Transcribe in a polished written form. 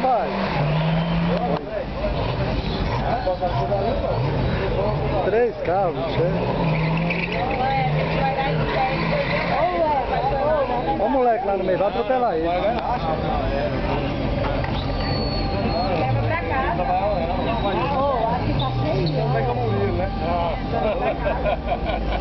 vai. 3 carros, Olha o moleque lá no meio, vai atropelar ele. Leva pra casa. Aqui tá cheio. Não tem como ir, né?